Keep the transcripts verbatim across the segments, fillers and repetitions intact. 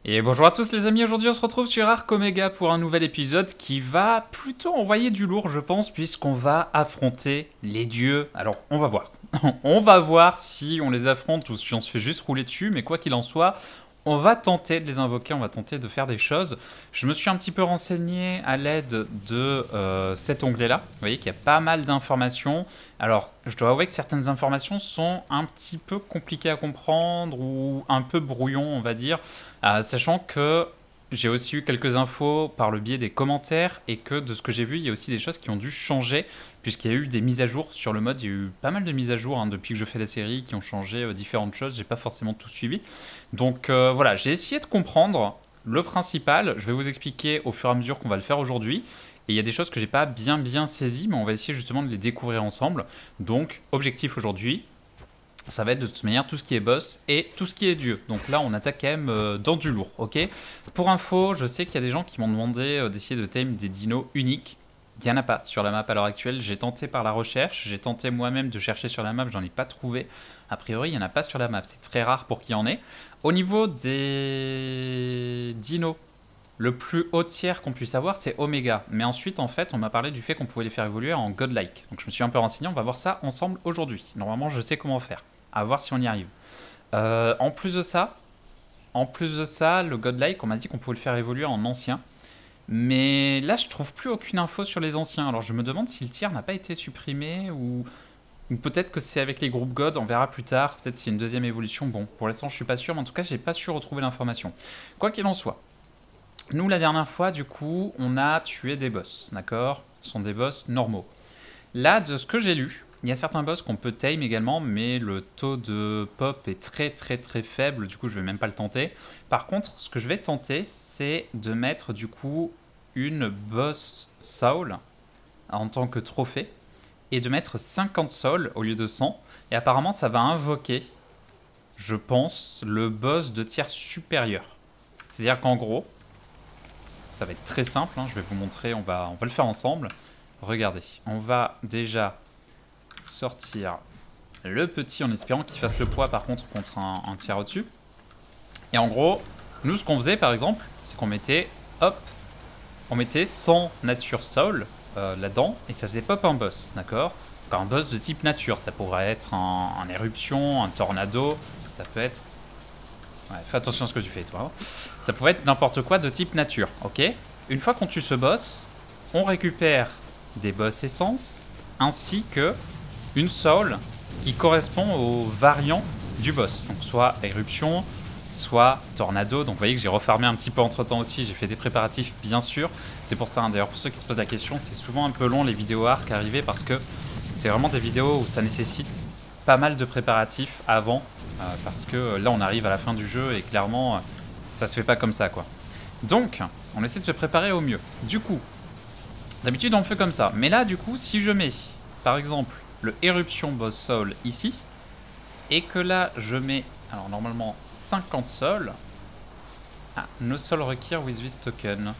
Et bonjour à tous les amis, aujourd'hui on se retrouve sur Arc Omega pour un nouvel épisode qui va plutôt envoyer du lourd je pense, puisqu'on va affronter les dieux. Alors on va voir, on va voir si on les affronte ou si on se fait juste rouler dessus, mais quoi qu'il en soit, on va tenter de les invoquer, on va tenter de faire des choses. Je me suis un petit peu renseigné à l'aide de euh, cet onglet-là. Vous voyez qu'il y a pas mal d'informations. Alors, je dois avouer que certaines informations sont un petit peu compliquées à comprendre ou un peu brouillon, on va dire. Euh, sachant que j'ai aussi eu quelques infos par le biais des commentaires et que de ce que j'ai vu, il y a aussi des choses qui ont dû changer puisqu'il y a eu des mises à jour sur le mode. Il y a eu pas mal de mises à jour hein, depuis que je fais la série qui ont changé euh, différentes choses. J'ai pas forcément tout suivi. Donc euh, voilà, j'ai essayé de comprendre le principal. Je vais vous expliquer au fur et à mesure qu'on va le faire aujourd'hui. Et il y a des choses que j'ai pas bien bien saisies, mais on va essayer justement de les découvrir ensemble. Donc objectif aujourd'hui, ça va être de toute manière tout ce qui est boss et tout ce qui est dieu. Donc là, on attaque quand même euh, dans du lourd, ok. Pour info, je sais qu'il y a des gens qui m'ont demandé euh, d'essayer de tame des dinos uniques. Il n'y en a pas sur la map à l'heure actuelle. J'ai tenté par la recherche, j'ai tenté moi-même de chercher sur la map, j'en ai pas trouvé. A priori, il n'y en a pas sur la map, c'est très rare pour qu'il y en ait. Au niveau des dinos, le plus haut tiers qu'on puisse avoir, c'est Omega. Mais ensuite, en fait, on m'a parlé du fait qu'on pouvait les faire évoluer en Godlike. Donc je me suis un peu renseigné, on va voir ça ensemble aujourd'hui. Normalement, je sais comment faire. À voir si on y arrive. Euh, en plus de ça, en plus de ça, le Godlike, on m'a dit qu'on pouvait le faire évoluer en ancien. Mais là, je trouve plus aucune info sur les anciens. Alors je me demande si le tiers n'a pas été supprimé ou, ou peut-être que c'est avec les groupes God. On verra plus tard. Peut-être c'est une deuxième évolution. Bon, pour l'instant, je suis pas sûr. Mais en tout cas, j'ai pas su retrouver l'information. Quoi qu'il en soit, nous la dernière fois, du coup, on a tué des boss. D'accord? Ce sont des boss normaux. Là, de ce que j'ai lu, il y a certains boss qu'on peut tame également, mais le taux de pop est très très très faible, du coup je vais même pas le tenter. Par contre, ce que je vais tenter, c'est de mettre du coup une boss soul en tant que trophée, et de mettre cinquante souls au lieu de cent, et apparemment ça va invoquer, je pense, le boss de tiers supérieur. C'est-à-dire qu'en gros, ça va être très simple, hein, je vais vous montrer, on va, on va le faire ensemble. Regardez, on va déjà sortir le petit en espérant qu'il fasse le poids par contre contre un, un tiers au-dessus. Et en gros, nous ce qu'on faisait par exemple, c'est qu'on mettait, hop, on mettait cent nature soul euh, là-dedans et ça faisait pop un boss, d'accord? Un boss de type nature, ça pourrait être un, un éruption, un tornado, ça peut être... Ouais, fais attention à ce que tu fais toi. Ça pourrait être n'importe quoi de type nature, ok? Une fois qu'on tue ce boss, on récupère des boss essences ainsi que une soul qui correspond aux variants du boss. Donc soit éruption, soit tornado. Donc vous voyez que j'ai refarmé un petit peu entre temps aussi. J'ai fait des préparatifs bien sûr. C'est pour ça, hein. D'ailleurs pour ceux qui se posent la question, c'est souvent un peu long les vidéos arc arrivées parce que c'est vraiment des vidéos où ça nécessite pas mal de préparatifs avant. Euh, parce que là on arrive à la fin du jeu et clairement ça se fait pas comme ça quoi. Donc on essaie de se préparer au mieux. Du coup, d'habitude on le fait comme ça. Mais là du coup si je mets par exemple le éruption boss soul ici, et que là je mets, alors normalement cinquante souls, ah, no soul required with this token,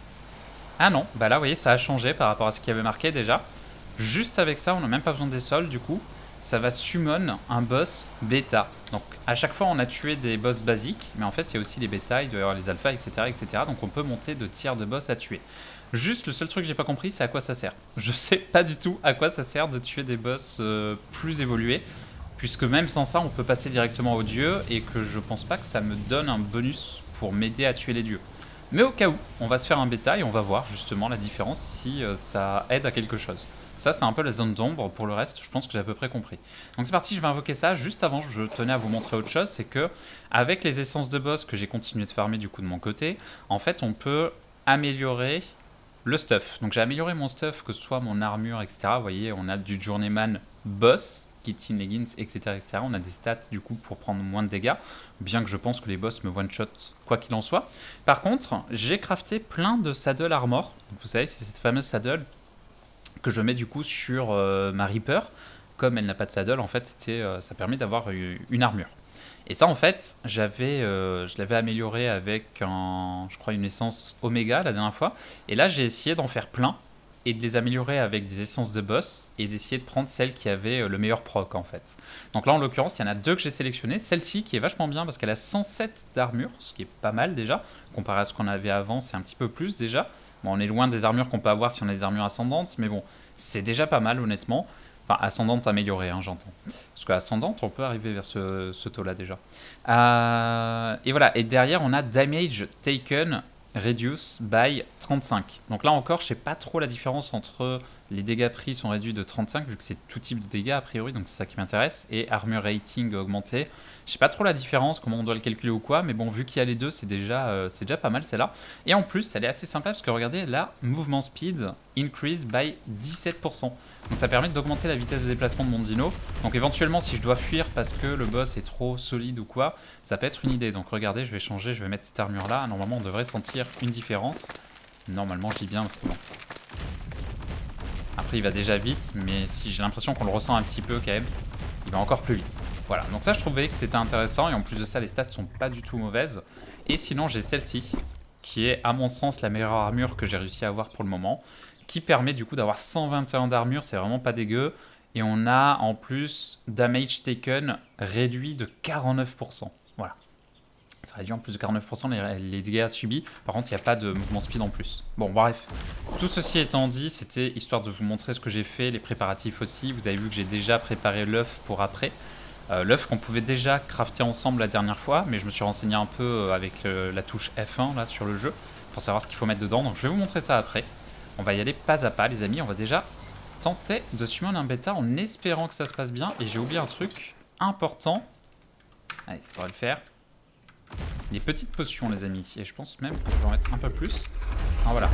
ah non, bah là vous voyez ça a changé par rapport à ce qu'il y avait marqué déjà, juste avec ça on n'a même pas besoin des souls du coup, ça va summon un boss bêta, donc à chaque fois on a tué des boss basiques, mais en fait il y a aussi les bêta, il doit y avoir les alpha, etc, etc, donc on peut monter de tiers de boss à tuer. Juste, le seul truc que j'ai pas compris, c'est à quoi ça sert. Je sais pas du tout à quoi ça sert de tuer des boss euh, plus évolués, puisque même sans ça, on peut passer directement aux dieux, et que je pense pas que ça me donne un bonus pour m'aider à tuer les dieux. Mais au cas où, on va se faire un bêta et on va voir justement la différence si euh, ça aide à quelque chose. Ça, c'est un peu la zone d'ombre. Pour le reste, je pense que j'ai à peu près compris. Donc c'est parti, je vais invoquer ça. Juste avant, je tenais à vous montrer autre chose, c'est que avec les essences de boss que j'ai continué de farmer du coup de mon côté, en fait, on peut améliorer le stuff. Donc j'ai amélioré mon stuff, que ce soit mon armure, et cetera. Vous voyez, on a du journeyman boss, kit in leggings, et cetera, et cetera. On a des stats du coup pour prendre moins de dégâts, bien que je pense que les boss me one-shot quoi qu'il en soit. Par contre, j'ai crafté plein de saddle armor. Donc, vous savez, c'est cette fameuse saddle que je mets du coup sur euh, ma Reaper. Comme elle n'a pas de saddle, en fait, euh, ça permet d'avoir une armure. Et ça, en fait, j'avais, euh, je l'avais amélioré avec, un, je crois, une essence Oméga la dernière fois. Et là, j'ai essayé d'en faire plein. et de les améliorer avec des essences de boss et d'essayer de prendre celle qui avait le meilleur proc en fait. Donc là en l'occurrence il y en a deux que j'ai sélectionnées, celle-ci qui est vachement bien parce qu'elle a cent sept d'armure, ce qui est pas mal déjà, comparé à ce qu'on avait avant c'est un petit peu plus déjà. Bon on est loin des armures qu'on peut avoir si on a des armures ascendantes, mais bon c'est déjà pas mal honnêtement. Enfin, ascendante améliorée, hein, j'entends. Parce qu'ascendante, on peut arriver vers ce, ce taux-là déjà. Euh, et voilà, et derrière, on a Damage Taken Reduce by trente-cinq. Donc là encore, je sais pas trop la différence entre les dégâts pris sont réduits de trente-cinq, vu que c'est tout type de dégâts a priori, donc c'est ça qui m'intéresse, et Armor Rating augmenté. Je sais pas trop la différence, comment on doit le calculer ou quoi, mais bon, vu qu'il y a les deux, c'est déjà, euh, c'est déjà pas mal celle-là. Et en plus, elle est assez sympa parce que regardez, là, Movement Speed increase by dix-sept pour cent. Donc ça permet d'augmenter la vitesse de déplacement de mon dino. Donc éventuellement, si je dois fuir parce que le boss est trop solide ou quoi, ça peut être une idée. Donc regardez, je vais changer, je vais mettre cette armure-là. Normalement, on devrait sentir une différence. Normalement, je dis bien parce que bon... Après, il va déjà vite, mais si j'ai l'impression qu'on le ressent un petit peu quand même, il va encore plus vite. Voilà, donc ça, je trouvais que c'était intéressant. Et en plus de ça, les stats sont pas du tout mauvaises. Et sinon, j'ai celle-ci, qui est, à mon sens, la meilleure armure que j'ai réussi à avoir pour le moment, qui permet du coup d'avoir cent vingt et un d'armure, c'est vraiment pas dégueu. Et on a en plus Damage Taken réduit de quarante-neuf pour cent. Voilà. Ça réduit en plus de quarante-neuf pour cent les, les dégâts subis. Par contre, il n'y a pas de mouvement speed en plus. Bon, bref. Tout ceci étant dit, c'était histoire de vous montrer ce que j'ai fait, les préparatifs aussi. Vous avez vu que j'ai déjà préparé l'œuf pour après. Euh, l'œuf qu'on pouvait déjà crafter ensemble la dernière fois, mais je me suis renseigné un peu avec le, la touche F un là sur le jeu pour savoir ce qu'il faut mettre dedans. Donc je vais vous montrer ça après. On va y aller pas à pas, les amis. On va déjà tenter de suivre un bêta en espérant que ça se passe bien. Et j'ai oublié un truc important. Allez, ça devrait le faire. Les petites potions, les amis. Et je pense même que je vais en mettre un peu plus. Ah, voilà.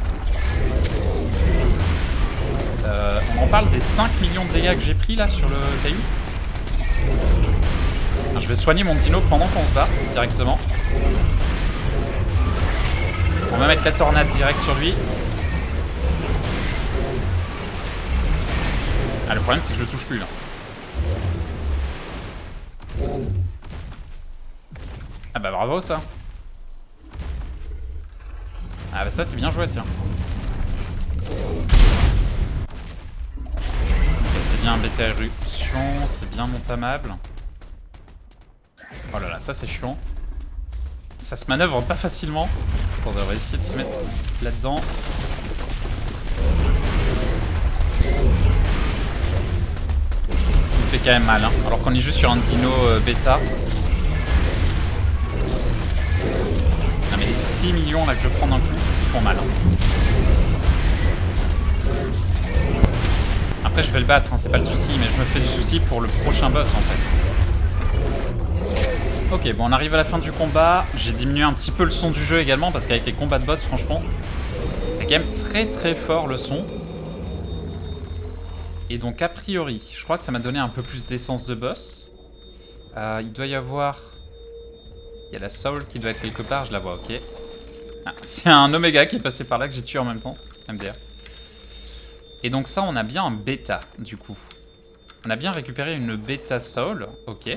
Euh, on en parle des cinq millions de dégâts que j'ai pris là sur le caillou. Alors, je vais soigner mon dino pendant qu'on se bat directement. On va mettre la tornade direct sur lui. Ah, le problème c'est que je le touche plus là. Ah bah bravo ça. Ah bah ça c'est bien joué tiens. C'est bien bêta éruption, c'est bien montamable. Oh là là, ça c'est chiant. Ça se manœuvre pas facilement. On va essayer de se mettre là-dedans. Il me fait quand même mal, hein. Alors qu'on est juste sur un dino euh, bêta. Non mais les six millions là que je prends d'un coup, ils font mal. Hein. Après je vais le battre, hein, c'est pas le souci, mais je me fais du souci pour le prochain boss en fait. Ok, bon on arrive à la fin du combat. J'ai diminué un petit peu le son du jeu également parce qu'avec les combats de boss, franchement, c'est quand même très très fort le son. Et donc a priori, je crois que ça m'a donné un peu plus d'essence de boss. Euh, il doit y avoir... Il y a la soul qui doit être quelque part, je la vois, ok. Ah, c'est un Oméga qui est passé par là que j'ai tué en même temps, M D R. Et donc ça, on a bien un bêta, du coup. On a bien récupéré une bêta soul, ok.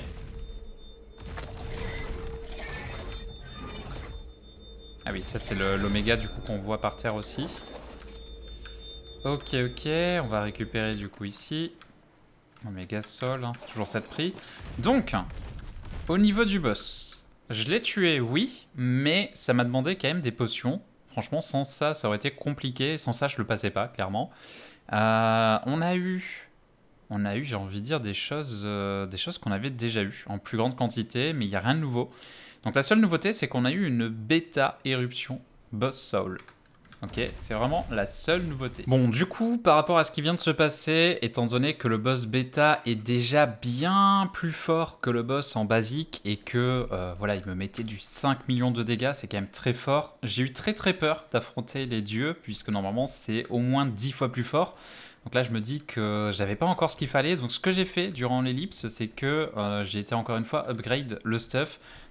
Ah oui, ça c'est l'Oméga du coup qu'on voit par terre aussi. Ok, ok, on va récupérer du coup ici. Oméga Soul, hein, c'est toujours ça de prix. Donc, au niveau du boss, je l'ai tué, oui, mais ça m'a demandé quand même des potions. Franchement, sans ça, ça aurait été compliqué. Sans ça, je le passais pas, clairement. Euh, on a eu, on a eu, j'ai envie de dire, des choses, euh, des choses qu'on avait déjà eues en plus grande quantité, mais il n'y a rien de nouveau. Donc la seule nouveauté, c'est qu'on a eu une bêta éruption boss soul. Ok, c'est vraiment la seule nouveauté. Bon, du coup, par rapport à ce qui vient de se passer, étant donné que le boss bêta est déjà bien plus fort que le boss en basique et que, euh, voilà, il me mettait du cinq millions de dégâts, c'est quand même très fort. J'ai eu très très peur d'affronter les dieux, puisque normalement, c'est au moins dix fois plus fort. Donc là, je me dis que j'avais pas encore ce qu'il fallait. Donc ce que j'ai fait durant l'ellipse, c'est que euh, j'ai été encore une fois upgrade le stuff.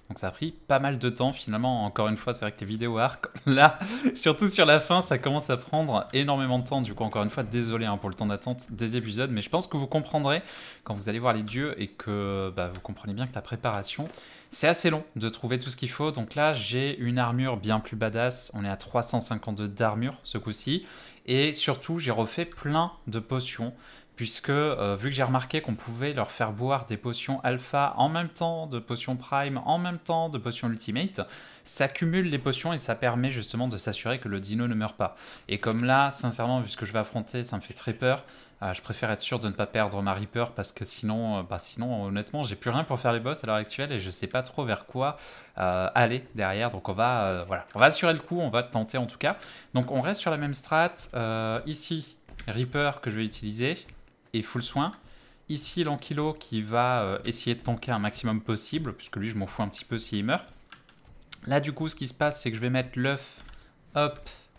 Donc ça a pris pas mal de temps finalement. Encore une fois, c'est vrai que les vidéos arc, là, surtout sur la fin, ça commence à prendre énormément de temps. Du coup, encore une fois, désolé hein, pour le temps d'attente des épisodes, mais je pense que vous comprendrez quand vous allez voir les dieux et que bah, vous comprenez bien que la préparation, c'est assez long de trouver tout ce qu'il faut. Donc là, j'ai une armure bien plus badass. On est à trois cent cinquante-deux d'armure ce coup-ci. Et surtout, j'ai refait plein de potions. Puisque, euh, vu que j'ai remarqué qu'on pouvait leur faire boire des potions alpha en même temps de potions prime, en même temps de potions ultimate, ça cumule les potions et ça permet justement de s'assurer que le dino ne meurt pas. Et comme là, sincèrement, vu ce que je vais affronter, ça me fait très peur. Euh, je préfère être sûr de ne pas perdre ma Reaper parce que sinon, euh, bah sinon honnêtement, j'ai plus rien pour faire les boss à l'heure actuelle et je sais pas trop vers quoi euh, aller derrière. Donc on va, euh, voilà, on va assurer le coup, on va tenter en tout cas. Donc on reste sur la même strat. Euh, ici, Reaper que je vais utiliser. Et full soin. Ici, l'Ankylo qui va euh, essayer de tanker un maximum possible, puisque lui, je m'en fous un petit peu s'il meurt. Là, du coup, ce qui se passe, c'est que je vais mettre l'œuf hop,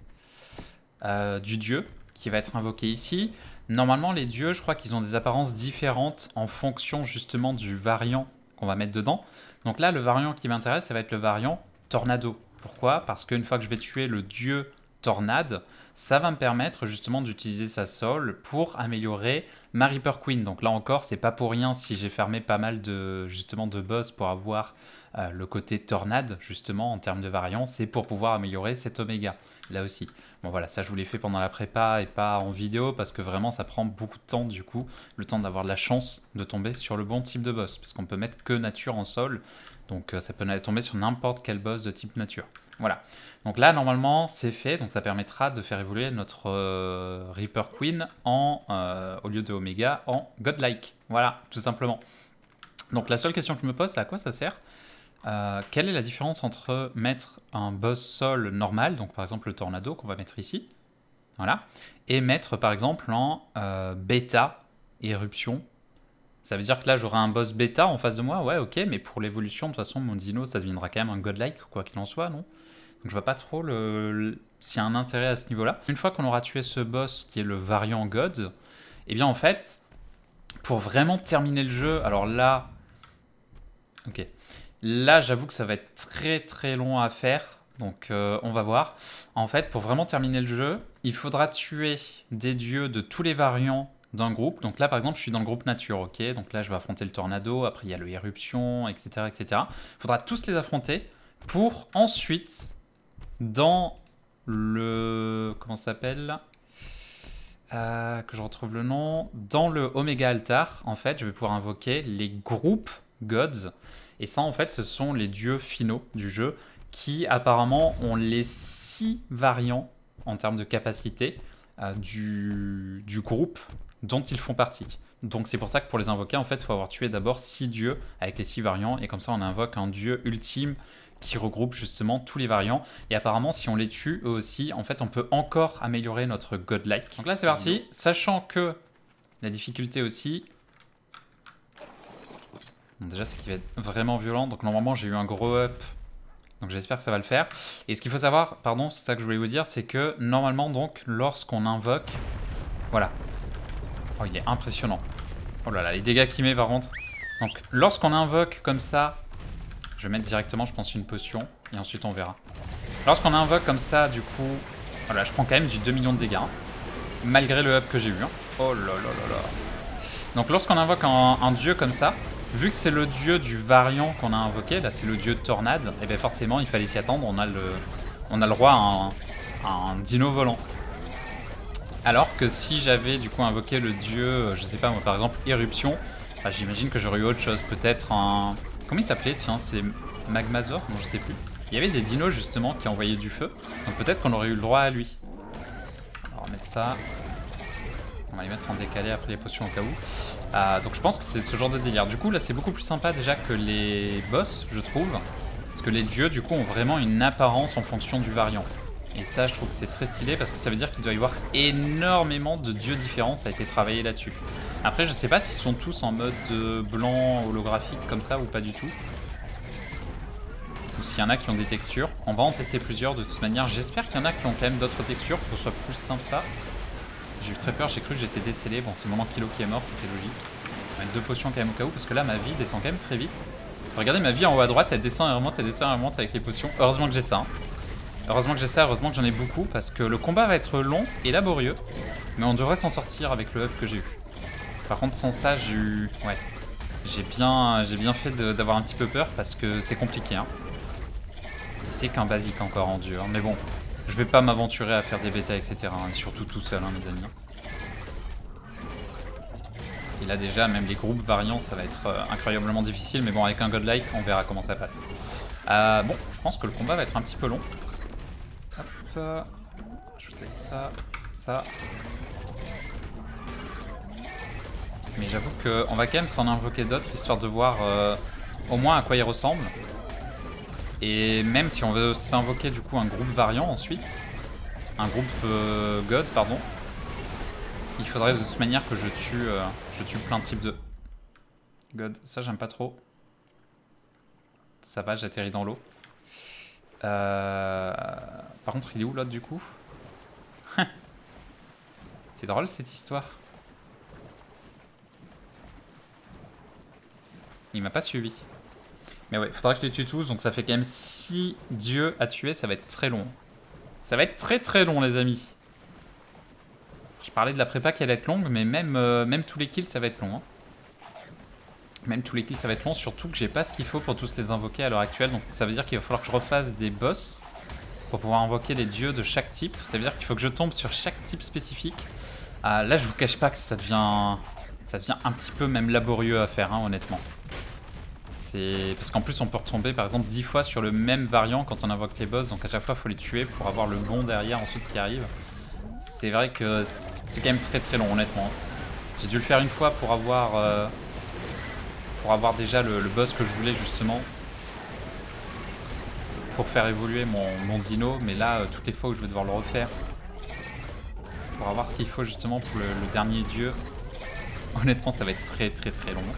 euh, du dieu, qui va être invoqué ici. Normalement, les dieux, je crois qu'ils ont des apparences différentes en fonction justement du variant qu'on va mettre dedans. Donc là, le variant qui m'intéresse, ça va être le variant Tornado. Pourquoi? Parce qu'une fois que je vais tuer le dieu Tornade, ça va me permettre justement d'utiliser sa soul pour améliorer ma Reaper Queen. Donc là encore, c'est pas pour rien si j'ai fermé pas mal de, justement, de boss pour avoir euh, le côté tornade, justement, en termes de variant. C'est pour pouvoir améliorer cet Oméga, là aussi. Bon voilà, ça je vous l'ai fait pendant la prépa et pas en vidéo parce que vraiment ça prend beaucoup de temps du coup, le temps d'avoir de la chance de tomber sur le bon type de boss. Parce qu'on peut mettre que nature en sol, donc euh, ça peut tomber sur n'importe quel boss de type nature. Voilà, donc là normalement c'est fait, donc ça permettra de faire évoluer notre euh, Reaper Queen en, euh, au lieu de Oméga en Godlike, voilà, tout simplement. Donc la seule question que je me pose, c'est à quoi ça sert? euh, Quelle est la différence entre mettre un boss sol normal, donc par exemple le Tornado qu'on va mettre ici, voilà, et mettre par exemple en euh, bêta éruption? Ça veut dire que là j'aurai un boss bêta en face de moi, ouais ok, mais pour l'évolution de toute façon mon dino ça deviendra quand même un Godlike, quoi qu'il en soit, non? Donc je vois pas trop le, le, s'il y a un intérêt à ce niveau-là. Une fois qu'on aura tué ce boss qui est le variant God, eh bien en fait, pour vraiment terminer le jeu, alors là, ok, là j'avoue que ça va être très très long à faire, donc euh, on va voir. En fait, pour vraiment terminer le jeu, il faudra tuer des dieux de tous les variants d'un groupe. Donc là par exemple je suis dans le groupe nature, ok, donc là je vais affronter le tornado, après il y a le éruption, etc, etc. Il faudra tous les affronter pour ensuite dans le, comment ça s'appelle, euh, que je retrouve le nom, dans le Oméga Altar, en fait je vais pouvoir invoquer les groupes gods, et ça en fait ce sont les dieux finaux du jeu qui apparemment ont les six variants en termes de capacité euh, du, du groupe dont ils font partie. Donc c'est pour ça que pour les invoquer, en fait, il faut avoir tué d'abord six dieux avec les six variants, et comme ça on invoque un dieu ultime qui regroupe justement tous les variants. Et apparemment, si on les tue eux aussi, en fait, on peut encore améliorer notre Godlike. Donc là, c'est parti. Sachant que la difficulté aussi... Bon, déjà, c'est qu'il va être vraiment violent. Donc normalement, j'ai eu un gros up. Donc j'espère que ça va le faire. Et ce qu'il faut savoir, pardon, c'est ça que je voulais vous dire, c'est que normalement, donc, lorsqu'on invoque... Voilà. Oh, il est impressionnant. Oh là là, les dégâts qu'il met, par contre. Donc, lorsqu'on invoque comme ça... Je vais mettre directement, je pense, une potion. Et ensuite, on verra. Lorsqu'on invoque comme ça, du coup... Voilà, je prends quand même du deux millions de dégâts. Hein, malgré le up que j'ai eu. Hein. Oh là là là là. Donc, lorsqu'on invoque un, un dieu comme ça, vu que c'est le dieu du variant qu'on a invoqué, là, c'est le dieu de tornade, et bien forcément, il fallait s'y attendre. On a le, on a le droit à un, à un dino volant. Alors que si j'avais, du coup, invoqué le dieu, je sais pas, moi, par exemple, éruption, bah, j'imagine que j'aurais eu autre chose. Peut-être un... Comment il s'appelait? Tiens, c'est Magmazor? Non, je sais plus. Il y avait des dinos justement qui envoyaient du feu. Donc peut-être qu'on aurait eu le droit à lui. Alors, on va mettre ça. On va les mettre en décalé après les potions au cas où. Euh, donc je pense que c'est ce genre de délire. Du coup, là, c'est beaucoup plus sympa déjà que les boss, je trouve. Parce que les dieux, du coup, ont vraiment une apparence en fonction du variant. Et ça, je trouve que c'est très stylé parce que ça veut dire qu'il doit y avoir énormément de dieux différents. Ça a été travaillé là-dessus. Après, je sais pas s'ils sont tous en mode blanc holographique comme ça ou pas du tout. Ou s'il y en a qui ont des textures. On va en tester plusieurs de toute manière. J'espère qu'il y en a qui ont quand même d'autres textures pour que ce soit plus sympa. J'ai eu très peur, j'ai cru que j'étais décellé. Bon, c'est mon Ankylo qui est mort, c'était logique. On va mettre deux potions quand même au cas où parce que là, ma vie descend quand même très vite. Regardez ma vie en haut à droite, elle descend, elle remonte, elle descend, elle remonte avec les potions. Heureusement que j'ai ça. Hein. Heureusement que j'ai ça, heureusement que j'en ai beaucoup, parce que le combat va être long et laborieux. Mais on devrait s'en sortir avec le up que j'ai eu. Par contre, sans ça, j'ai eu... Ouais. J'ai bien, j'ai bien fait d'avoir un petit peu peur, parce que c'est compliqué. Hein. C'est qu'un basique encore en dur. Mais bon, je vais pas m'aventurer à faire des bêtas, et cetera. Hein, surtout tout seul, hein, mes amis. Et là déjà, même les groupes variants, ça va être euh, incroyablement difficile. Mais bon, avec un godlike, on verra comment ça passe. Euh, bon, je pense que le combat va être un petit peu long. Hop, je fais ça, ça. Mais j'avoue qu'on va quand même s'en invoquer d'autres, histoire de voir euh, au moins à quoi ils ressemblent. Et même si on veut s'invoquer du coup un groupe variant ensuite, un groupe euh, God, pardon, il faudrait de toute manière que je tue, euh, je tue plein de types de God. Ça j'aime pas trop. Ça va, j'atterris dans l'eau. Euh... Par contre, il est où l'autre du coup? C'est drôle cette histoire. Il m'a pas suivi. Mais ouais, faudra que je les tue tous, donc ça fait quand même six dieux à tuer, ça va être très long. Ça va être très très long les amis. Je parlais de la prépa qui allait être longue, mais même, euh, même tous les kills ça va être long. Hein. Même tous les kills ça va être long, surtout que j'ai pas ce qu'il faut pour tous les invoquer à l'heure actuelle, donc ça veut dire qu'il va falloir que je refasse des boss pour pouvoir invoquer les dieux de chaque type. Ça veut dire qu'il faut que je tombe sur chaque type spécifique. Euh, là je vous cache pas que ça devient, ça devient un petit peu même laborieux à faire, hein, honnêtement. Parce qu'en plus on peut retomber par exemple dix fois sur le même variant quand on invoque les boss, donc à chaque fois il faut les tuer pour avoir le bon derrière ensuite qui arrive. C'est vrai que c'est quand même très très long honnêtement. J'ai dû le faire une fois pour avoir euh, pour avoir déjà le, le boss que je voulais justement, pour faire évoluer mon, mon dino, mais là euh, toutes les fois où je vais devoir le refaire pour avoir ce qu'il faut justement pour le, le dernier dieu, honnêtement ça va être très très très long.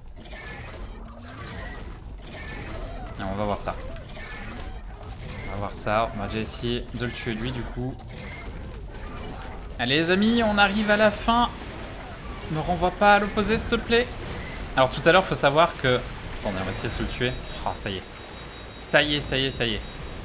Et on va voir ça. On va voir ça. On va déjà essayer de le tuer lui du coup. Allez les amis, on arrive à la fin. Ne renvoie pas à l'opposé s'il te plaît. Alors tout à l'heure, faut savoir que... Attendez, on va essayer de se le tuer. Ah, ça y est. Ça y est, ça y est, ça y est.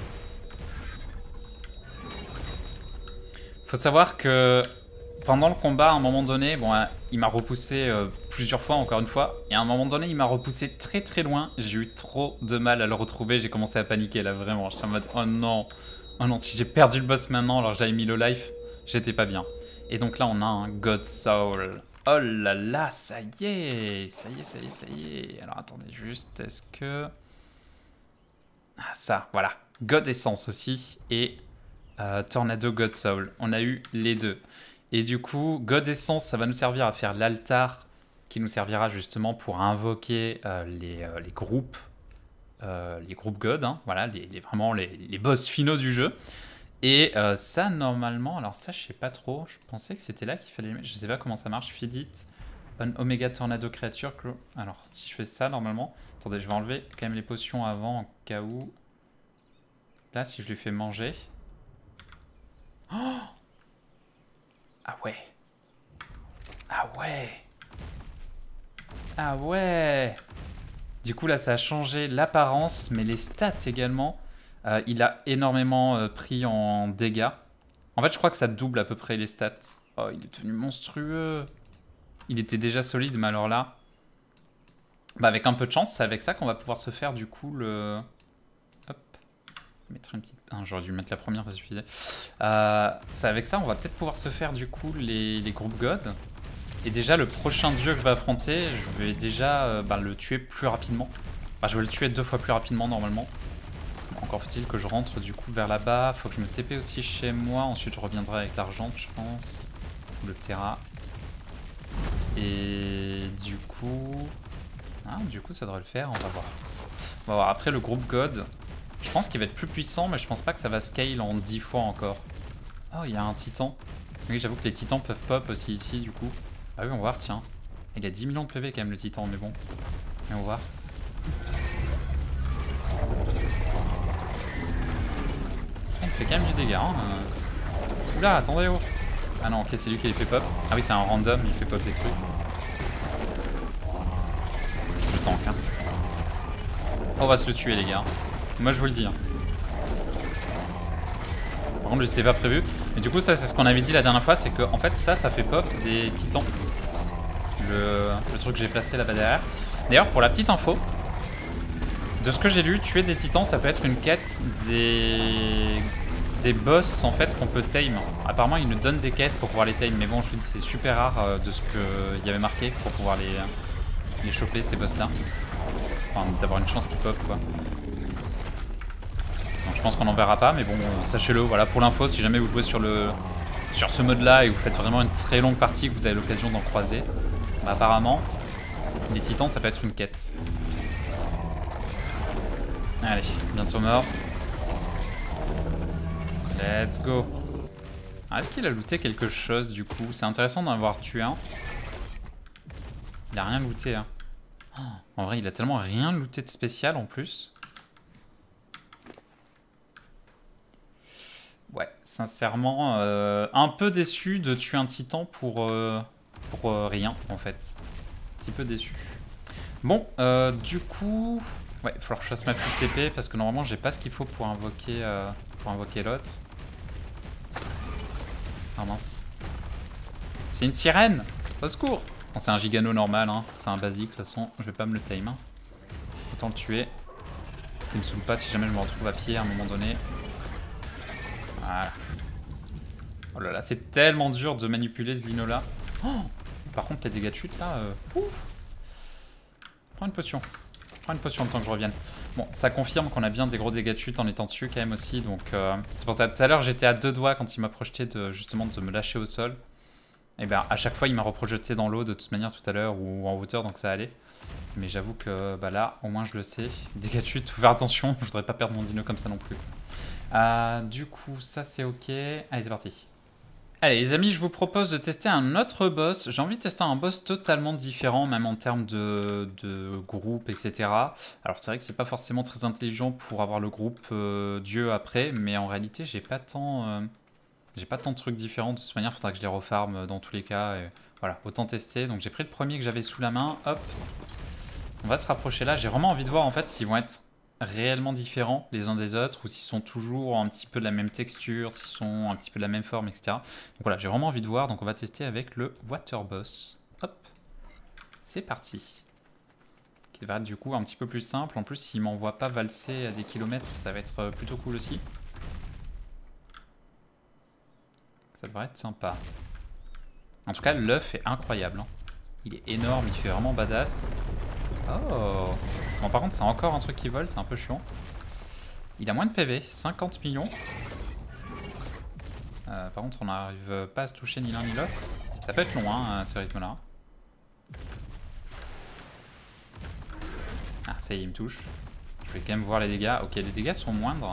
Faut savoir que... Pendant le combat, à un moment donné, bon, hein, il m'a repoussé euh, plusieurs fois, encore une fois. Et à un moment donné, il m'a repoussé très très loin. J'ai eu trop de mal à le retrouver. J'ai commencé à paniquer là, vraiment. J'étais en mode, oh non. Oh non, si j'ai perdu le boss maintenant, alors j'avais mis le life, j'étais pas bien. Et donc là, on a un God Soul. Oh là là, ça y est. Ça y est, ça y est, ça y est. Alors attendez juste, est-ce que... Ah, ça, voilà. God Essence aussi. Et euh, Tornado God Soul. On a eu les deux. Et du coup, God Essence, ça va nous servir à faire l'altar qui nous servira justement pour invoquer euh, les, euh, les groupes, euh, les groupes God, hein, voilà, les, les, vraiment les, les boss finaux du jeu. Et euh, ça, normalement, alors ça, je sais pas trop, je pensais que c'était là qu'il fallait, je sais pas comment ça marche, feed it, un Omega Tornado Creature. Alors, si je fais ça, normalement, attendez, je vais enlever quand même les potions avant, en cas où. Là, si je lui fais manger... Oh! Ah ouais. Ah ouais. Ah ouais. Du coup là ça a changé l'apparence mais les stats également. Euh, il a énormément euh, pris en dégâts. En fait je crois que ça double à peu près les stats. Oh il est devenu monstrueux. Il était déjà solide mais alors là... Bah avec un peu de chance c'est avec ça qu'on va pouvoir se faire du coup le... Hop. Mettre une petite... Ah, j'aurais dû mettre la première, ça suffisait. Euh, c'est avec ça, on va peut-être pouvoir se faire du coup les, les groupes God. Et déjà, le prochain dieu que je vais affronter, je vais déjà euh, bah, le tuer plus rapidement. Enfin, je vais le tuer deux fois plus rapidement normalement. Encore faut-il que je rentre du coup vers là-bas. Faut que je me T P aussi chez moi. Ensuite, je reviendrai avec l'argent, je pense. Le Terra. Et du coup... Ah, du coup, ça devrait le faire, on va voir. On va voir. Après, le groupe God... Je pense qu'il va être plus puissant, mais je pense pas que ça va scale en dix fois encore. Oh, il y a un titan. Oui, j'avoue que les titans peuvent pop aussi ici, du coup. Ah oui, on va voir, tiens. Il a dix millions de P V quand même, le titan, mais bon. Mais on va voir. Ah, il fait quand même du dégât, hein. Oula, attendez, oh. Ah non, ok, c'est lui qui les fait pop. Ah oui, c'est un random, il fait pop des trucs. Je tank, hein. On va se le tuer les gars. Moi je vous le dis. Hein. Par contre lui c'était pas prévu. Et du coup ça c'est ce qu'on avait dit la dernière fois, c'est que en fait ça ça fait pop des titans. Le, le truc que j'ai placé là-bas derrière. D'ailleurs pour la petite info, de ce que j'ai lu, tuer des titans ça peut être une quête des... des boss en fait qu'on peut tame. Apparemment ils nous donnent des quêtes pour pouvoir les tame, mais bon je vous dis c'est super rare euh, de ce qu'il y avait marqué pour pouvoir les, les choper ces boss là. Enfin d'avoir une chance qu'ils pop quoi. Donc je pense qu'on n'en verra pas, mais bon sachez-le, voilà pour l'info, si jamais vous jouez sur, le, sur ce mode là et vous faites vraiment une très longue partie que vous avez l'occasion d'en croiser, bah apparemment les titans ça peut être une quête. Allez, bientôt mort. Let's go. Ah, est-ce qu'il a looté quelque chose du coup? C'est intéressant d'en avoir tué un. Il a rien looté. Hein. Oh, en vrai, il a tellement rien looté de spécial en plus. Ouais, sincèrement, euh, un peu déçu de tuer un titan pour, euh, pour euh, rien en fait. Un petit peu déçu. Bon, euh, du coup... Ouais, il va falloir que je fasse ma petite T P parce que normalement j'ai pas ce qu'il faut pour invoquer, euh, pour invoquer l'autre. Ah mince. C'est une sirène! Au secours! Bon, c'est un gigano normal, hein. C'est un basique, de toute façon, je vais pas me le time. Hein. Autant le tuer. Il me saoule pas si jamais je me retrouve à pied à un moment donné. Voilà. Oh là là, c'est tellement dur de manipuler ce dino là. Oh, par contre, les dégâts de chute là. Euh... Ouf. Prends une potion. Prends une potion le temps que je revienne. Bon, ça confirme qu'on a bien des gros dégâts de chute en étant dessus quand même aussi. Donc, euh, c'est pour ça tout à l'heure j'étais à deux doigts quand il m'a projeté de, justement de me lâcher au sol. Et bien à chaque fois il m'a reprojeté dans l'eau de toute manière tout à l'heure ou en hauteur, donc ça allait. Mais j'avoue que bah là, au moins je le sais. Dégâts de chute, faut faire attention. Je voudrais pas perdre mon dino comme ça non plus. Euh, du coup, ça c'est ok. Allez, c'est parti. Allez les amis, je vous propose de tester un autre boss. J'ai envie de tester un boss totalement différent, même en termes de, de groupe, et cetera. Alors c'est vrai que c'est pas forcément très intelligent pour avoir le groupe euh, Dieu après, mais en réalité j'ai pas tant, euh, j'ai pas tant de trucs différents. De toute manière, il faudra que je les refarme dans tous les cas. Et voilà, autant tester. Donc j'ai pris le premier que j'avais sous la main. Hop, on va se rapprocher là. J'ai vraiment envie de voir en fait s'ils vont être réellement différents les uns des autres ou s'ils sont toujours un petit peu de la même texture, s'ils sont un petit peu de la même forme, et cetera. Donc voilà, j'ai vraiment envie de voir, donc on va tester avec le Water Boss. Hop, c'est parti. Qui va être du coup un petit peu plus simple, en plus s'il m'envoie pas valser à des kilomètres, ça va être plutôt cool aussi. Ça devrait être sympa. En tout cas, l'œuf est incroyable. Hein. Il est énorme, il fait vraiment badass. Oh. Bon, par contre, c'est encore un truc qui vole, c'est un peu chiant. Il a moins de P V, cinquante millions. Euh, par contre, on n'arrive pas à se toucher ni l'un ni l'autre. Ça peut être long, hein, à ce rythme-là. Ah, ça y est, il me touche. Je vais quand même voir les dégâts. Ok, les dégâts sont moindres.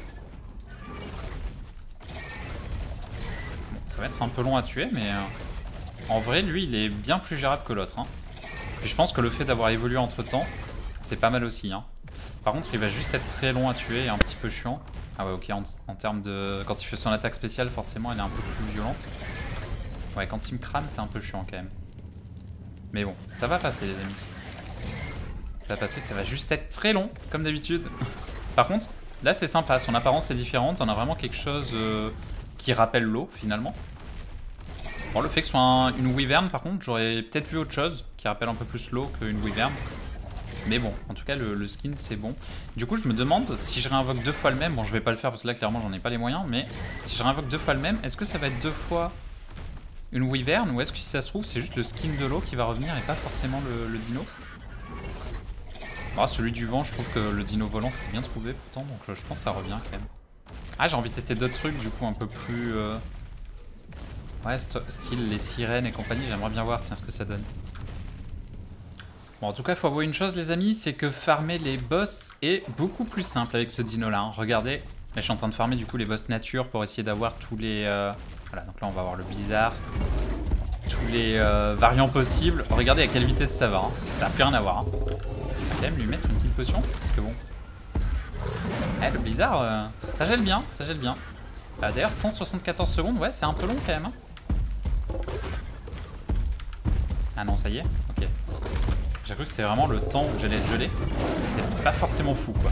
Bon, ça va être un peu long à tuer, mais... Euh, en vrai, lui, il est bien plus gérable que l'autre. Hein. Puis je pense que le fait d'avoir évolué entre-temps, c'est pas mal aussi. Hein. Par contre, il va juste être très long à tuer et un petit peu chiant. Ah ouais, ok, en, en termes de... Quand il fait son attaque spéciale, forcément, elle est un peu plus violente. Ouais, quand il me crame, c'est un peu chiant quand même. Mais bon, ça va passer, les amis. Ça va passer, ça va juste être très long, comme d'habitude. Par contre, là, c'est sympa. Son apparence est différente. On a vraiment quelque chose euh, qui rappelle l'eau, finalement. Bon, le fait que ce soit un, une wyvern, par contre, j'aurais peut-être vu autre chose qui rappelle un peu plus l'eau qu'une wyvern. Mais bon, en tout cas, le, le skin, c'est bon. Du coup, je me demande si je réinvoque deux fois le même. Bon, je vais pas le faire parce que là, clairement, j'en ai pas les moyens. Mais si je réinvoque deux fois le même, est-ce que ça va être deux fois une wyvern? Ou est-ce que si ça se trouve, c'est juste le skin de l'eau qui va revenir et pas forcément le, le dino? Bon, celui du vent, je trouve que le dino volant, c'était bien trouvé pourtant. Donc je pense que ça revient quand même. Ah, j'ai envie de tester d'autres trucs, du coup, un peu plus... Euh... Ouais, style les sirènes et compagnie. J'aimerais bien voir, tiens, ce que ça donne. Bon, en tout cas, il faut avouer une chose, les amis, c'est que farmer les boss est beaucoup plus simple avec ce dino-là. Hein. Regardez, là, je suis en train de farmer du coup les boss nature pour essayer d'avoir tous les... Euh... Voilà, donc là, on va avoir le blizzard, tous les euh, variants possibles. Regardez à quelle vitesse ça va, hein. Ça n'a plus rien à voir. Hein. On va quand même lui mettre une petite potion, parce que bon... Eh, le blizzard, euh, ça gèle bien, ça gèle bien. Euh, D'ailleurs, cent soixante-quatorze secondes, ouais, c'est un peu long quand même. Hein. Ah non, ça y est, ok. J'ai cru que c'était vraiment le temps où j'allais être gelé. C'était pas forcément fou, quoi.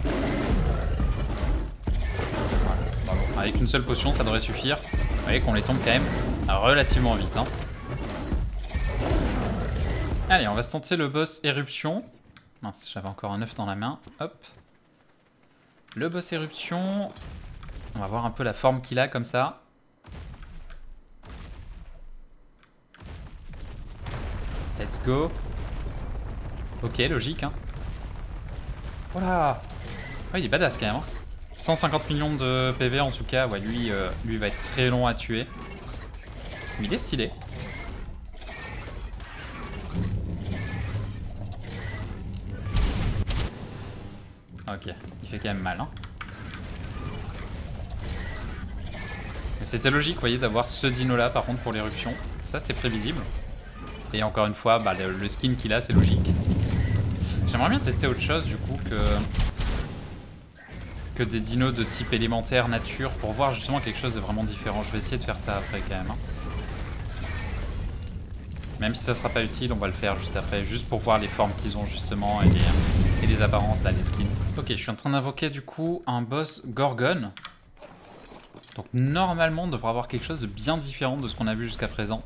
Voilà. Bah bon, avec une seule potion, ça devrait suffire. Vous voyez qu'on les tombe quand même relativement vite. Hein. Allez, on va se tenter le boss éruption. Mince, j'avais encore un œuf dans la main. Hop. Le boss éruption. On va voir un peu la forme qu'il a comme ça. Let's go. Ok, logique. Hein. Voilà. Ouais, il est badass quand même. Hein. cent cinquante millions de P V en tout cas. Ouais, lui, euh, lui va être très long à tuer. Mais il est stylé. Ok, il fait quand même mal. Hein. C'était logique, vous voyez, d'avoir ce dino là par contre pour l'éruption. Ça, c'était prévisible. Et encore une fois, bah, le, le skin qu'il a, c'est logique. J'aimerais bien tester autre chose du coup que que des dinos de type élémentaire, nature, pour voir justement quelque chose de vraiment différent. Je vais essayer de faire ça après quand même. Hein. Même si ça sera pas utile, on va le faire juste après, juste pour voir les formes qu'ils ont justement et les, et les apparences là, les skins. Ok, je suis en train d'invoquer du coup un boss Gorgon. Donc normalement, on devrait avoir quelque chose de bien différent de ce qu'on a vu jusqu'à présent.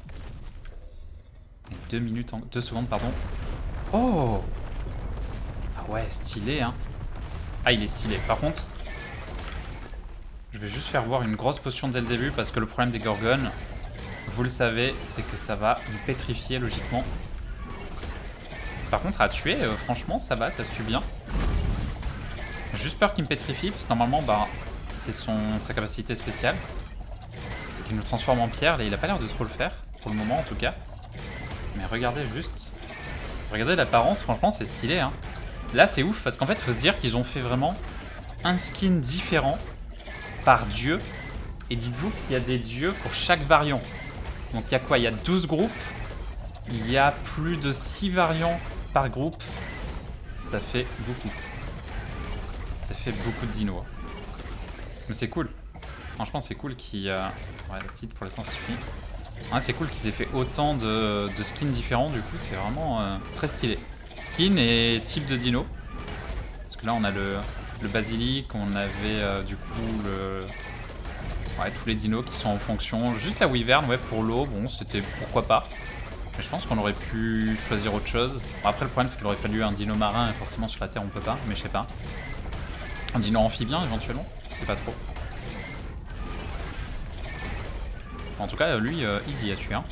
Deux minutes, en... deux secondes, pardon. Oh! Ah ouais, stylé, hein. Ah, il est stylé. Par contre, je vais juste faire boire une grosse potion dès le début parce que le problème des Gorgones, vous le savez, c'est que ça va me pétrifier logiquement. Par contre, à tuer, euh, franchement, ça va, ça se tue bien. J'ai juste peur qu'il me pétrifie parce que normalement, bah, c'est son sa capacité spéciale. C'est qu'il nous transforme en pierre. Là, il a pas l'air de trop le faire, pour le moment en tout cas. Mais regardez juste. Regardez l'apparence, franchement, c'est stylé. Hein. Là, c'est ouf parce qu'en fait, il faut se dire qu'ils ont fait vraiment un skin différent par dieu. Et dites-vous qu'il y a des dieux pour chaque variant. Donc, il y a quoi? Il y a douze groupes. Il y a plus de six variants par groupe. Ça fait beaucoup. Ça fait beaucoup de dinos. Mais c'est cool. Franchement, c'est cool qu'il... Euh... Ouais, le titre pour l'instant suffit. Ouais, c'est cool qu'ils aient fait autant de, de skins différents. Du coup, c'est vraiment euh, très stylé. Skin et type de dino. Parce que là, on a le, le basilic. On avait euh, du coup le... Ouais, tous les dinos qui sont en fonction. Juste la wyvern, ouais, pour l'eau. Bon, c'était pourquoi pas. Mais je pense qu'on aurait pu choisir autre chose. Bon, après, le problème, c'est qu'il aurait fallu un dino marin. Et forcément, sur la terre, on peut pas. Mais je sais pas. Un dino amphibien, éventuellement. Je sais pas trop. En tout cas, lui, euh, easy à tuer. Hein.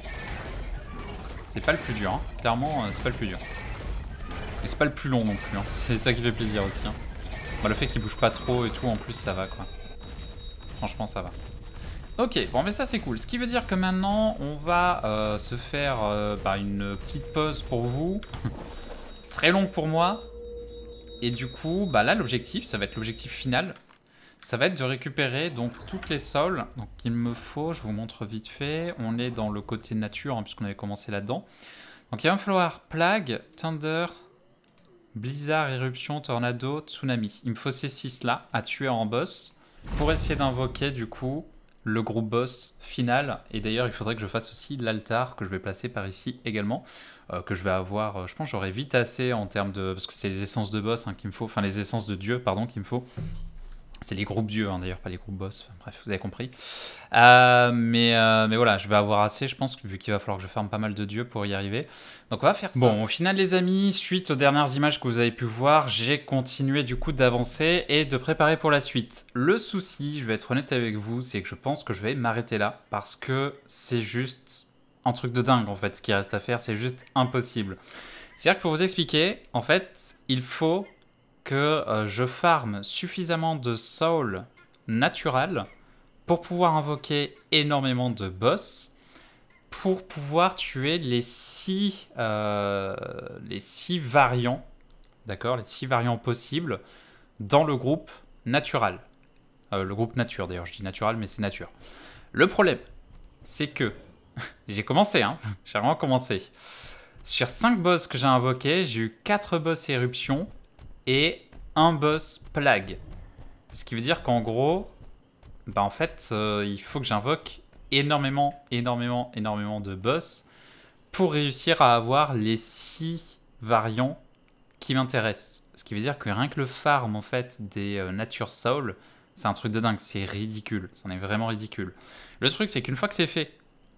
C'est pas le plus dur. Hein. Clairement, euh, c'est pas le plus dur. Et c'est pas le plus long non plus. Hein. C'est ça qui fait plaisir aussi. Hein. Bah, le fait qu'il bouge pas trop et tout, en plus, ça va, quoi. Franchement, ça va. Ok, bon, mais ça, c'est cool. Ce qui veut dire que maintenant, on va euh, se faire euh, bah, une petite pause pour vous. Très longue pour moi. Et du coup, bah, là, l'objectif, ça va être l'objectif final. Ça va être de récupérer donc toutes les souls. Donc il me faut, je vous montre vite fait. On est dans le côté nature, hein, puisqu'on avait commencé là-dedans. Donc il va me falloir Plague, Thunder, Blizzard, Éruption, Tornado, Tsunami. Il me faut ces six là à tuer en boss pour essayer d'invoquer du coup le groupe boss final. Et d'ailleurs il faudrait que je fasse aussi l'altar que je vais placer par ici également. Euh, que je vais avoir, euh, je pense j'aurai vite assez en termes de... Parce que c'est les essences de boss hein, qu'il me faut, enfin les essences de dieu pardon qu'il me faut. C'est les groupes dieux, hein, d'ailleurs, pas les groupes boss. Enfin, bref, vous avez compris. Euh, mais, euh, mais voilà, je vais avoir assez, je pense, vu qu'il va falloir que je ferme pas mal de dieux pour y arriver. Donc on va faire ça. Bon, au final, les amis, suite aux dernières images que vous avez pu voir, j'ai continué du coup d'avancer et de préparer pour la suite. Le souci, je vais être honnête avec vous, c'est que je pense que je vais m'arrêter là. Parce que c'est juste un truc de dingue, en fait, ce qui reste à faire. C'est juste impossible. C'est-à-dire que pour vous expliquer, en fait, il faut... que euh, je farme suffisamment de soul natural pour pouvoir invoquer énormément de boss pour pouvoir tuer les six, euh, les six variants, d'accord, les six variants possibles dans le groupe natural. Euh, le groupe nature d'ailleurs, je dis natural mais c'est nature. Le problème, c'est que j'ai commencé, hein, j'ai vraiment commencé. Sur cinq boss que j'ai invoqués, j'ai eu quatre boss éruption et un boss plague. Ce qui veut dire qu'en gros, bah en fait, euh, il faut que j'invoque énormément, énormément, énormément de boss pour réussir à avoir les six variants qui m'intéresse. Ce qui veut dire que rien que le farm en fait des euh, Nature Soul, c'est un truc de dingue, c'est ridicule, c'en est vraiment ridicule. Le truc c'est qu'une fois que c'est fait,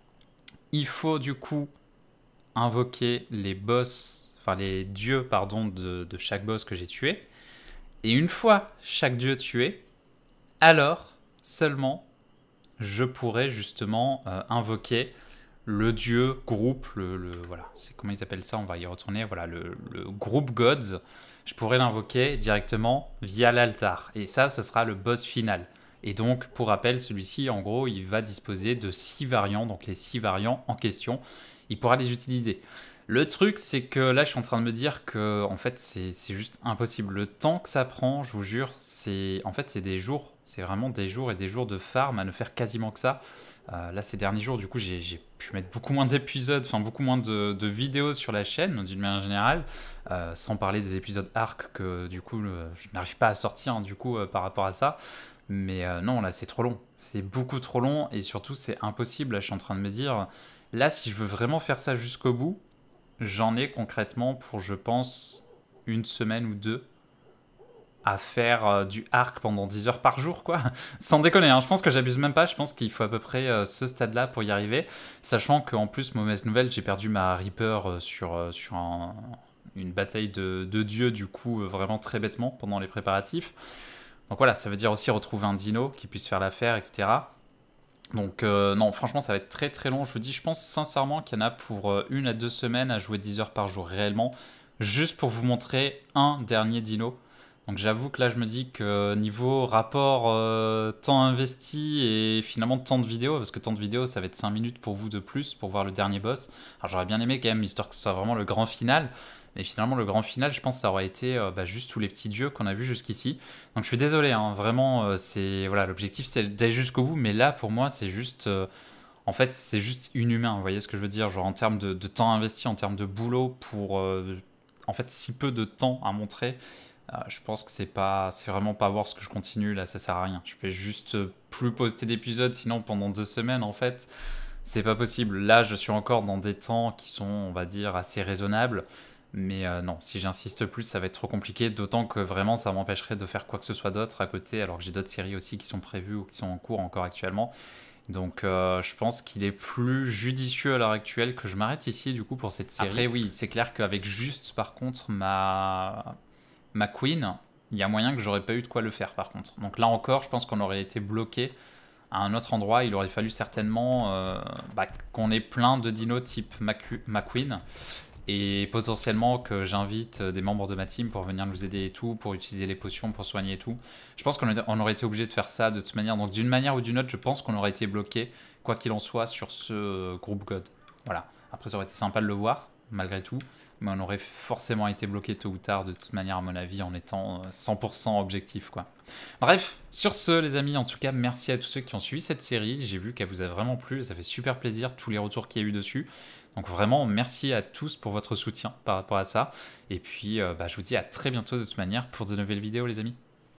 il faut du coup invoquer les boss, enfin les dieux pardon de, de chaque boss que j'ai tué. Et une fois chaque dieu tué, alors seulement je pourrais justement euh, invoquer le dieu groupe, le, le voilà, c'est comment ils appellent ça, on va y retourner, voilà, le, le groupe gods, je pourrais l'invoquer directement via l'altar. Et ça, ce sera le boss final. Et donc, pour rappel, celui-ci, en gros, il va disposer de six variants, donc les six variants en question, il pourra les utiliser. Le truc, c'est que là, je suis en train de me dire que, en fait, c'est juste impossible. Le temps que ça prend, je vous jure, c'est en fait, c'est des jours. C'est vraiment des jours et des jours de farm à ne faire quasiment que ça. Euh, là, ces derniers jours, du coup, j'ai pu mettre beaucoup moins d'épisodes, enfin beaucoup moins de, de vidéos sur la chaîne, d'une manière générale, euh, sans parler des épisodes arc que, du coup, le, je n'arrive pas à sortir, hein, du coup, euh, par rapport à ça. Mais euh, non, là, c'est trop long. C'est beaucoup trop long et surtout, c'est impossible. Là, je suis en train de me dire, là, si je veux vraiment faire ça jusqu'au bout, j'en ai concrètement pour, je pense, une semaine ou deux à faire euh, du arc pendant dix heures par jour, quoi. Sans déconner, hein, je pense que j'abuse même pas, je pense qu'il faut à peu près euh, ce stade-là pour y arriver, sachant qu'en plus, mauvaise nouvelle, j'ai perdu ma Reaper euh, sur, euh, sur un, une bataille de, de dieux, du coup, euh, vraiment très bêtement pendant les préparatifs. Donc voilà, ça veut dire aussi retrouver un dino qui puisse faire l'affaire, et cetera. Donc euh, non, franchement, ça va être très très long. Je vous dis, je pense sincèrement qu'il y en a pour euh, une à deux semaines à jouer dix heures par jour réellement, juste pour vous montrer un dernier dino. Donc j'avoue que là, je me dis que niveau rapport euh, temps investi et finalement temps de vidéo, parce que temps de vidéo, ça va être cinq minutes pour vous de plus pour voir le dernier boss. Alors j'aurais bien aimé quand même, histoire que ce soit vraiment le grand final. Mais finalement, le grand final, je pense que ça aurait été euh, bah, juste tous les petits dieux qu'on a vus jusqu'ici. Donc je suis désolé, hein, vraiment, euh, c'est voilà, l'objectif c'est d'aller jusqu'au bout, mais là pour moi c'est juste, euh, en fait c'est juste inhumain, vous voyez ce que je veux dire, genre en termes de, de temps investi, en termes de boulot pour, euh, en fait si peu de temps à montrer, euh, je pense que c'est pas, c'est vraiment pas voir ce que je continue là, ça sert à rien. Je vais juste euh, plus poster d'épisodes, sinon pendant deux semaines en fait, c'est pas possible. Là je suis encore dans des temps qui sont, on va dire, assez raisonnables. Mais euh, non, si j'insiste plus, ça va être trop compliqué, d'autant que vraiment ça m'empêcherait de faire quoi que ce soit d'autre à côté, alors que j'ai d'autres séries aussi qui sont prévues ou qui sont en cours encore actuellement. Donc euh, je pense qu'il est plus judicieux à l'heure actuelle que je m'arrête ici du coup pour cette série. Après oui, c'est clair qu'avec juste par contre ma, ma queen, il y a moyen que j'aurais pas eu de quoi le faire par contre. Donc là encore, je pense qu'on aurait été bloqué à un autre endroit, il aurait fallu certainement euh, bah, qu'on ait plein de dinos type ma, ma queen. Et potentiellement que j'invite des membres de ma team pour venir nous aider et tout, pour utiliser les potions, pour soigner et tout. Je pense qu'on aurait été obligé de faire ça de toute manière. Donc d'une manière ou d'une autre, je pense qu'on aurait été bloqué, quoi qu'il en soit, sur ce groupe God. Voilà. Après, ça aurait été sympa de le voir, malgré tout. Mais on aurait forcément été bloqué tôt ou tard, de toute manière, à mon avis, en étant cent pour cent objectif, quoi. Bref, sur ce, les amis, en tout cas, merci à tous ceux qui ont suivi cette série. J'ai vu qu'elle vous a vraiment plu, ça fait super plaisir, tous les retours qu'il y a eu dessus. Donc vraiment, merci à tous pour votre soutien par rapport à ça. Et puis, euh, bah, je vous dis à très bientôt de toute manière pour de nouvelles vidéos, les amis.